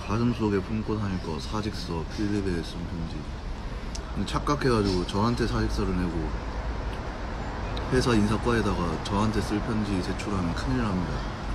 가슴속에 품고 다닐 거 사직서 필리베에 쓴 편지. 착각해가지고 저한테 사직서를 내고 회사 인사과에다가 저한테 쓸 편지 제출하면 큰일 납니다.